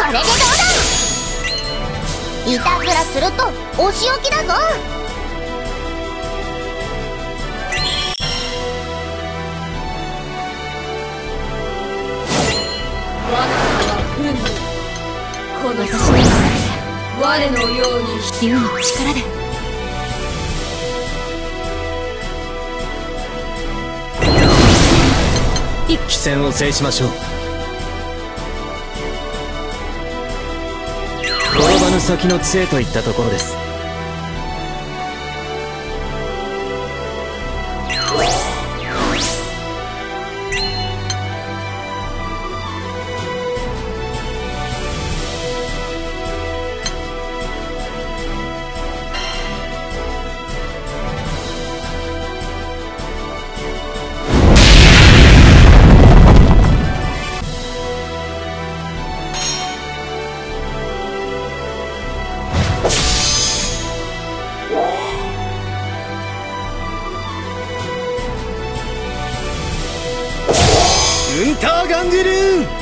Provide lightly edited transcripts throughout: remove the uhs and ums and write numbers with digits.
れでどうだ。いたずらするとお仕置きだぞ。 この差しに我のように竜の力で一騎戦を制しましょう。転ばぬ先の杖といったところです。ウンターガングルーン。 バッ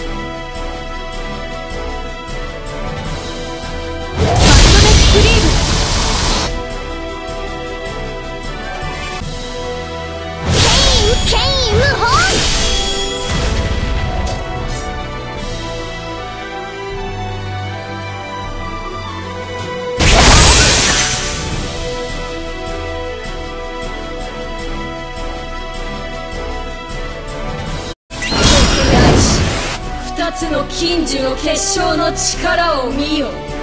ドデスクリーム。 ケイン無法。 二つの金樹の結晶の力を見よ。